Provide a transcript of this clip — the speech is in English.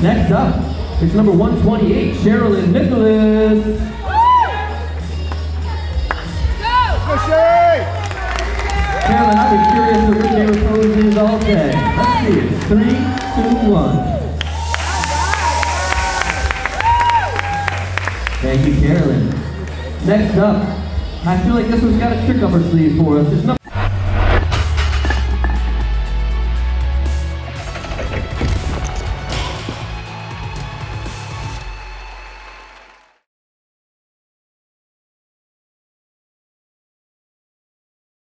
Next up, it's number 128, Sherilyn Nicholas. Go, Sherry! Sherilyn, I've been curious what your favorite pose is all day. Let's see it. 3, 2, 1. Thank you, Sherilyn. Next up, I feel like this one's got a trick up her sleeve for us. It's number